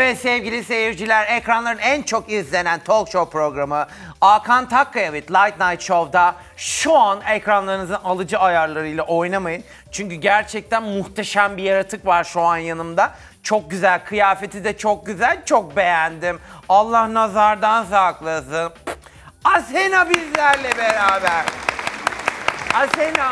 Evet sevgili seyirciler, ekranların en çok izlenen talk show programı Hakan Takkaya with Late Night Show'da şu an ekranlarınızın alıcı ayarlarıyla oynamayın. Çünkü gerçekten muhteşem bir yaratık var şu an yanımda. Çok güzel, kıyafeti de çok güzel, çok beğendim. Allah nazardan saklasın. Asena bizlerle beraber. Asena,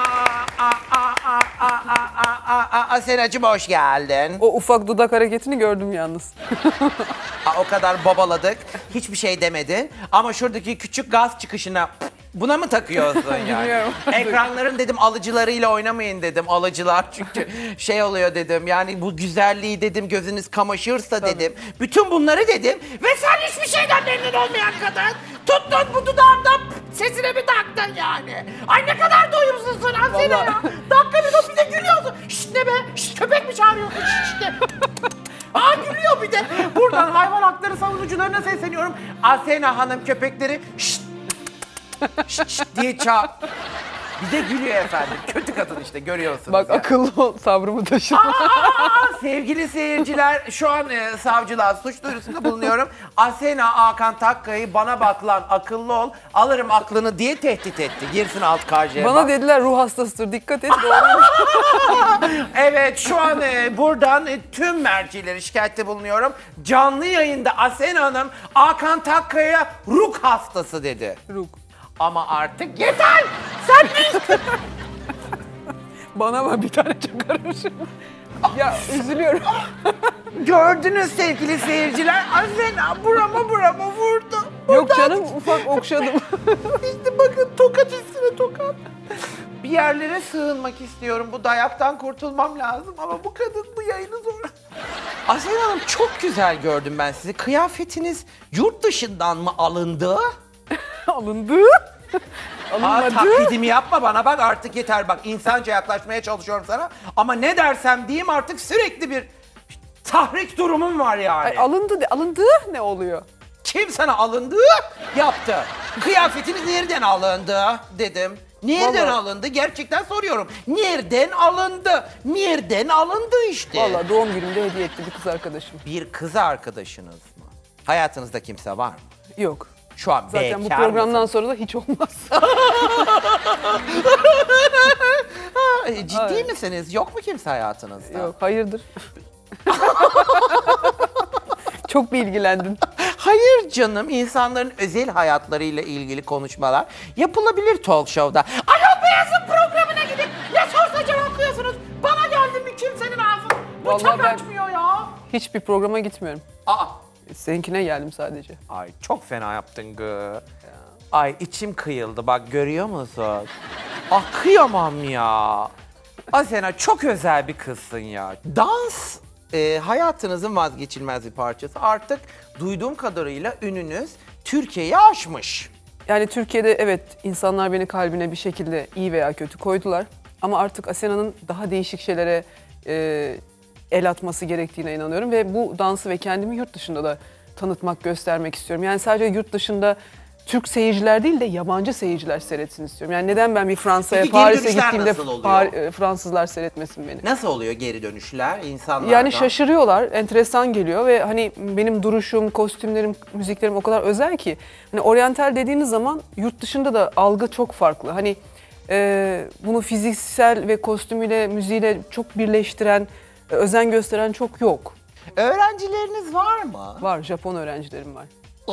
Asenacığım hoş geldin. O ufak dudak hareketini gördüm yalnız. O kadar babaladık, hiçbir şey demedin. Ama şuradaki küçük gaz çıkışına buna mı takıyorsun yani? Bilmiyorum. Ekranların dedim alıcılarıyla oynamayın dedim, alıcılar çünkü şey oluyor dedim. Yani bu güzelliği dedim gözünüz kamaşırsa dedim. Bütün bunları dedim ve sen hiçbir şeyden memnun olmayan kadın tuttun bu dudağımdan sesine mi taktın yani? Ay ne kadar doyumsuzsun Asena ya. Dakika bir de gülüyorsun. Şşt ne be? Şşt köpek mi çağırıyorsun? Şşt de. Aa gülüyor bir de. Buradan hayvan hakları savunucularına sesleniyorum. Asena Hanım köpekleri şşt şşt şşt diye çağır. Bir de gülüyor efendim. Kötü kadın işte görüyorsunuz. Bak yani. akıllı ol, sabrımı taşıma. Sevgili seyirciler şu an savcılığa suç duyurusunda bulunuyorum. Asena Hakan Takkaya'yı bana bak lan akıllı ol alırım aklını diye tehdit etti. Girsin alt KJ'ye Bana bak. dediler ruh hastasıdır, dikkat et, doğruymuş. Evet şu an buradan tüm mercilere şikayette bulunuyorum. Canlı yayında Asena Hanım Hakan Takkaya'ya ruh hastası dedi. Ruh. Ama artık yeter! Sen ne Bana bak bir tane çakarım şimdi. Ya üzülüyorum. gördünüz sevgili seyirciler? Asena burama vurdu. Yok canım, ufak okşadım. İşte bakın tokat üstüne tokat. Bir yerlere sığınmak istiyorum. Bu dayaktan kurtulmam lazım ama bu kadın bu yayını zor. Asena Hanım çok güzel gördüm ben sizi. Kıyafetiniz yurt dışından mı alındı? Alındı. Aa, Alınmadı. taklidimi yapma bana bak artık yeter bak insanca yaklaşmaya çalışıyorum sana. Ama ne dersem diyeyim artık sürekli bir tahrik durumum var yani. Ay, alındı ne oluyor? Kim sana alındı yaptı. Kıyafetiniz nereden alındı dedim. Nereden Vallahi- alındı? Gerçekten soruyorum. Nereden alındı? Nereden alındı işte. Vallahi doğum günümde hediye etti bir kız arkadaşım. Bir kız arkadaşınız mı? Hayatınızda kimse var mı? Yok. Şu an Zaten bu bekar programdan mısın? sonra da hiç olmaz. Ciddi Ay. misiniz? Yok mu kimse hayatınızda? Yok, hayırdır? Çok bilgilendin. Hayır canım, insanların özel hayatlarıyla ilgili konuşmalar yapılabilir talk show'da. Ayol Beyaz'ın programına gidip ne sorsa cevaplıyorsunuz. Bana geldi mi kimsenin ağzı? Vallahi Bıçak ben- açmıyor ya. Hiçbir programa gitmiyorum. Aa. Seninkine geldim sadece. Ay çok fena yaptın gı. Ay içim kıyıldı bak görüyor musun? Ah kıyamam ya. Asena çok özel bir kızsın ya. Dans hayatınızın vazgeçilmez bir parçası. Artık duyduğum kadarıyla ününüz Türkiye'yi aşmış. Yani Türkiye'de evet insanlar beni kalbine bir şekilde iyi veya kötü koydular. Ama artık Asena'nın daha değişik şeylere el atması gerektiğine inanıyorum. Ve bu dansı ve kendimi yurt dışında da tanıtmak, göstermek istiyorum. Yani sadece yurt dışında Türk seyirciler değil de yabancı seyirciler seyretsin istiyorum. Yani neden ben bir Fransa'ya, Peki geri Paris'e dönüşler gittiğimde nasıl oluyor? Fransızlar seyretmesin beni? Nasıl oluyor geri dönüşler insanlardan? Yani şaşırıyorlar, enteresan geliyor ve hani benim duruşum, kostümlerim, müziklerim o kadar özel ki. Hani oryantal dediğiniz zaman yurt dışında da algı çok farklı. Hani bunu fiziksel ve kostümüyle, müziğiyle çok birleştiren, özen gösteren çok yok. Öğrencileriniz var mı? Var, Japon öğrencilerim var.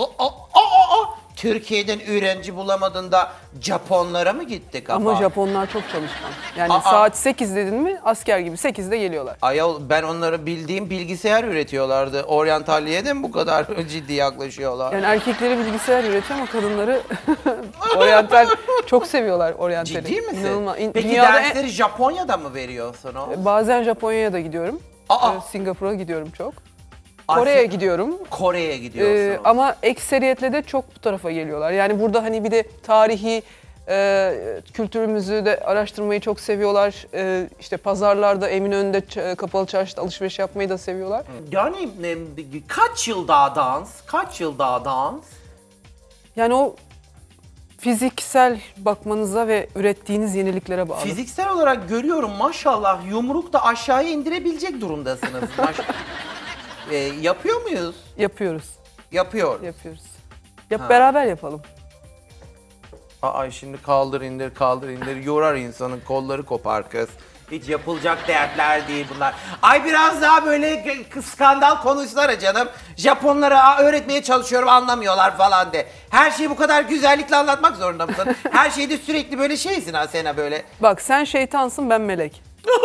Türkiye'den öğrenci bulamadın da Japonlara mı gittik ama? Ama Japonlar çok çalışkan. Yani Aa. saat 8 dedin mi asker gibi 8'de geliyorlar. Ayol ben onları bildiğim bilgisayar üretiyorlardı. Oryantalliğe de mi bu kadar ciddi yaklaşıyorlar? Yani erkekleri bilgisayar üretiyor ama kadınları oryantal çok seviyorlar oryantali. Ciddi misin? İnanılmaz. Peki Dünyada dersleri Japonya'da mı veriyorsun o? bazen Japonya'ya da gidiyorum. Aa. Singapur'a gidiyorum çok. Asya- Kore'ye gidiyorum. Kore'ye gidiyorsun. Ama ekseriyetle de çok bu tarafa geliyorlar. Yani burada hani bir de tarihi kültürümüzü de araştırmayı çok seviyorlar. İşte pazarlarda, Eminönü'nde, Kapalı Çarşı'da alışveriş yapmayı da seviyorlar. Yani kaç yıl daha dans? Kaç yıl daha dans? Yani o fiziksel bakmanıza ve ürettiğiniz yeniliklere bağlı. Fiziksel olarak görüyorum maşallah yumruk da aşağıya indirebilecek durumdasınız. Yapıyor muyuz? Yapıyoruz. Yapıyoruz. Beraber yapalım. Aa şimdi kaldır indir yorar insanın kolları kopar kız. Hiç yapılacak dertler değil bunlar. Ay biraz daha böyle skandal konuşsana canım. Japonlara öğretmeye çalışıyorum anlamıyorlar falan de. Her şeyi bu kadar güzellikle anlatmak zorunda mısın? Her şeyde sürekli böyle şeysin Asena böyle. Bak sen şeytansın, ben melek.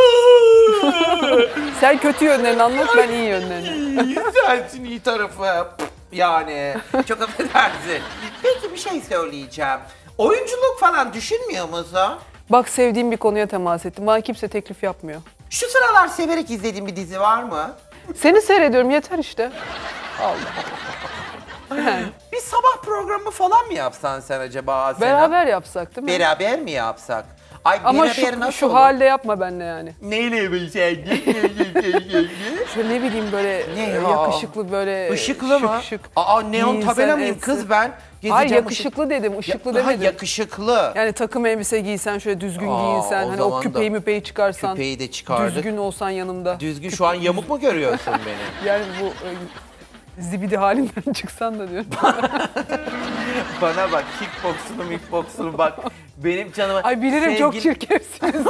Sen kötü yönlerini anlat, ben iyi yönlerini. Sensin iyi tarafı. Yani çok affedersin. Peki bir şey söyleyeceğim. Oyunculuk falan düşünmüyor musun? Bak sevdiğim bir konuya temas ettim. Bana kimse teklif yapmıyor. Şu sıralar severek izlediğin bir dizi var mı? Seni seyrediyorum, yeter işte. Allah. Bir sabah programı falan mı yapsan sen acaba Asena? Beraber yapsak değil mi? Beraber mi yapsak? Ay Ama beraber nasıl şu olur? halde yapma benimle yani. Neyle bir şey? Şöyle ne bileyim böyle Ne ya? yakışıklı böyle Işıklı mı? şık. Aa neon giyinsen tabela mıyım etsin. kız ben? Hayır Gezeceğim yakışıklı dedim, ışıklı Daha demedim. yakışıklı. Yani takım elbise giysen, şöyle düzgün giyinsen, o hani zaman o da küpeyi müpeyi çıkarsan. küpeyi de çıkardık. Düzgün olsan yanımda. Düzgün şu an yamuk mu görüyorsun beni? Yani bu zibidi halinden çıksan da diyorum. Bana bak kickboksunu bak. Benim canıma... Ay bilirim çok çirkefsiniz.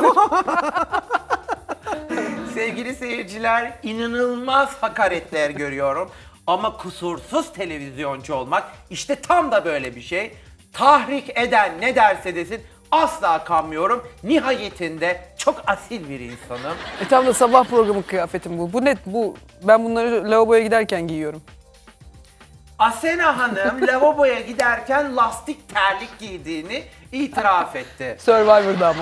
Sevgili seyirciler, inanılmaz hakaretler görüyorum. Ama kusursuz televizyoncu olmak işte tam da böyle bir şey. Tahrik eden ne derse desin asla kanmıyorum. Nihayetinde çok asil bir insanım. Tam da sabah programı kıyafetim bu. Bu net bu. Ben bunları lavaboya giderken giyiyorum. Asena Hanım lavaboya giderken lastik terlik giydiğini itiraf etti. Survivor'da ama.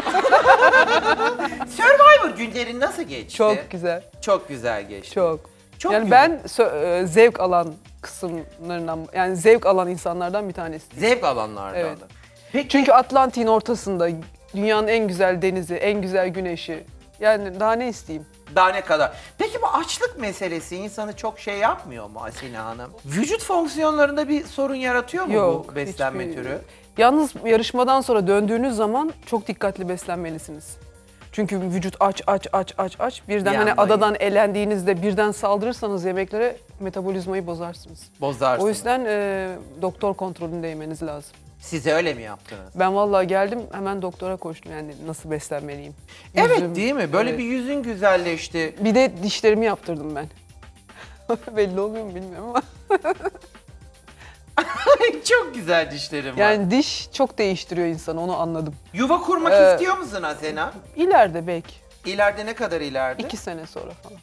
Survivor günlerin nasıl geçti? Çok güzel. Çok güzel geçti. Çok yani güzel. ben zevk alan kısımlarından, yani zevk alan insanlardan bir tanesiyim. Zevk alanlardan Evet. da. Peki, Çünkü Atlantik'in ortasında dünyanın en güzel denizi, en güzel güneşi. Yani daha ne isteyeyim? daha ne kadar? Peki bu açlık meselesi insanı çok şey yapmıyor mu Asena Hanım? Vücut fonksiyonlarında bir sorun yaratıyor mu Yok, bu beslenme hiçbir- türü? Yalnız yarışmadan sonra döndüğünüz zaman çok dikkatli beslenmelisiniz. Çünkü vücut aç. Birden hani Yanmayın. adadan elendiğinizde birden saldırırsanız yemeklere metabolizmayı bozarsınız. Bozarsınız. O yüzden doktor kontrolünde yemeniz lazım. Size öyle mi yaptınız? Ben vallahi geldim hemen doktora koştum, yani nasıl beslenmeliyim. Evet Yüzüm- değil mi? Böyle evet. bir yüzün güzelleşti. Bir de dişlerimi yaptırdım ben. Belli oluyor mu bilmiyorum ama. Çok güzel dişlerim var. Yani diş çok değiştiriyor insanı, onu anladım. Yuva kurmak istiyor musun Asena? İleride belki. İleride ne kadar ileride? 2 sene sonra falan.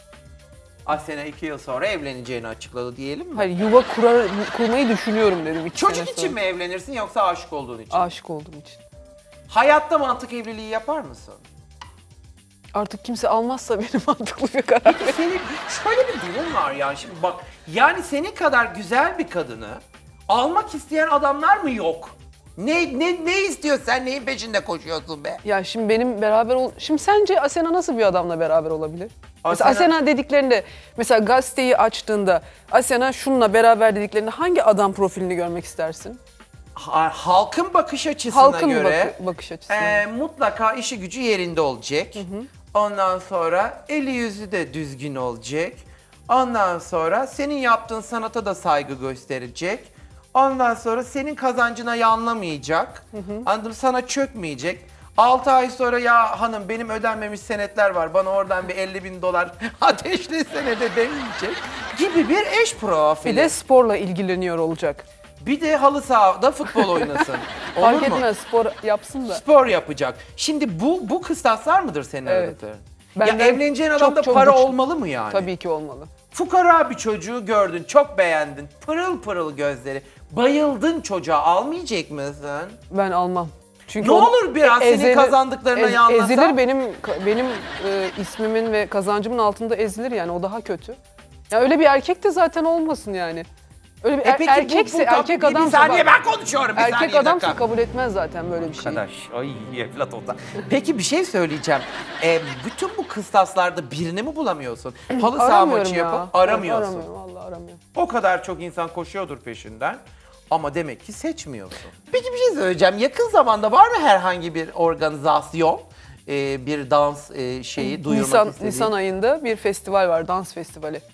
Asena 2 yıl sonra evleneceğini açıkladı diyelim mi? Hayır, kurmayı düşünüyorum dedim 2 sene Çocuk sonra. için mi evlenirsin yoksa aşık olduğun için? Aşık olduğum için. Hayatta mantık evliliği yapar mısın? Artık kimse almazsa benim mantıklı bir karar. Senin şöyle bir durum var ya şimdi bak. Yani senin kadar güzel bir kadını almak isteyen adamlar mı yok? Ne istiyor sen neyin peşinde koşuyorsun be? Ya şimdi benim Şimdi sence Asena nasıl bir adamla beraber olabilir? Mesela Asena- Asena dediklerinde, mesela gazeteyi açtığında Asena şununla beraber dediklerinde hangi adam profilini görmek istersin? Halkın bakış açısına Halkın göre bakış açısı. mutlaka işi gücü yerinde olacak. Ondan sonra eli yüzü de düzgün olacak. Ondan sonra senin yaptığın sanata da saygı gösterecek. Ondan sonra senin kazancına yanlamayacak. Anladın mı? Sana çökmeyecek. 6 ay sonra ya hanım benim ödenmemiş senetler var. Bana oradan bir 50.000 dolar ateşlesene de demeyecek. Gibi bir eş profili. Bir de sporla ilgileniyor olacak. Bir de halı sahada futbol oynasın. Olur Fark mu? etmez, spor yapsın da. Spor yapacak. Şimdi bu kıstaslar mıdır senin Evet. aradığın? Benden Ya evleneceğin adamda çok para güçlü. olmalı mı yani? Tabii ki olmalı. Fukara bir çocuğu gördün, çok beğendin. Pırıl pırıl gözleri. Bayıldın çocuğa, almayacak mısın? Ben almam. Çünkü Ne o olur biraz senin kazandıklarına yanlasa? Ezilir, benim ismimin ve kazancımın altında ezilir, yani o daha kötü. Ya öyle bir erkek de zaten olmasın yani. Öyle bir Peki erkek adamsa bir saniye ben konuşuyorum. Bir erkek saniye, adamsa dakika. kabul etmez zaten böyle bir şey. Arkadaş, ay evlat olsa. Peki bir şey söyleyeceğim. Bütün bu kıstaslarda birini mi bulamıyorsun? Halı saha Aramıyorum maçı ya. yapıp aramıyorsun. Aramıyorum, vallahi aramıyorum. O kadar çok insan koşuyordur peşinden. Ama demek ki seçmiyorsun. Peki bir şey söyleyeceğim. Yakın zamanda var mı herhangi bir organizasyon, bir dans şeyi duyurmak istediğin? Nisan ayında bir festival var, dans festivali.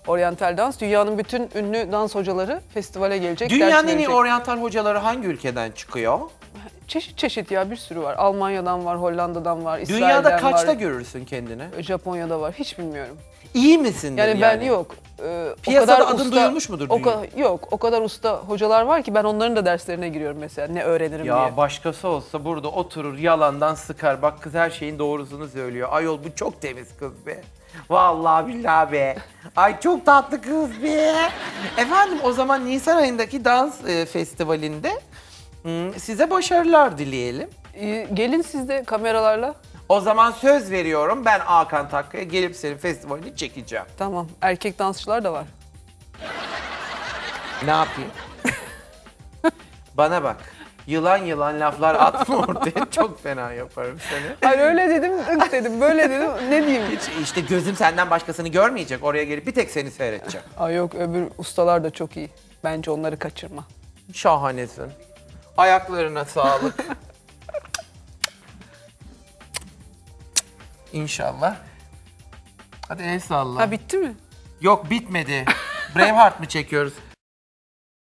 Oryantal dans. Dünyanın bütün ünlü dans hocaları festivale gelecek. ders Dünyanın en iyi verecek. oryantal hocaları hangi ülkeden çıkıyor? Çeşit çeşit ya, bir sürü var. Almanya'dan var, Hollanda'dan var, İsrail'den Dünyada kaçta var. görürsün kendini? Japonya'da var. Hiç bilmiyorum. İyi misindir Yani ben yok. Piyasada adın duyulmuş mudur dünya? Yok, o kadar usta hocalar var ki ben onların da derslerine giriyorum mesela. Ne öğrenirim Ya diye. başkası olsa burada oturur yalandan sıkar. Bak kız her şeyin doğrusunu söylüyor. Ayol bu çok temiz kız be. Vallahi billahi be. Ay çok tatlı kız be. Efendim o zaman Nisan ayındaki dans festivalinde size başarılar dileyelim. Gelin siz de kameralarla. O zaman söz veriyorum ben Hakan Takkaya gelip senin festivalini çekeceğim. Tamam. Erkek dansçılar da var. Ne yapayım? Bana bak. Yılan yılan laflar atma ortaya. Çok fena yaparım seni. Hayır öyle dedim, ık dedim, böyle dedim. Ne diyeyim? İşte gözüm senden başkasını görmeyecek. Oraya gelip bir tek seni seyredeceğim. Ay yok, öbür ustalar da çok iyi. Bence onları kaçırma. Şahanesin. Ayaklarına sağlık. İnşallah. Hadi el salla. Ha bitti mi? Yok bitmedi. Braveheart mı çekiyoruz?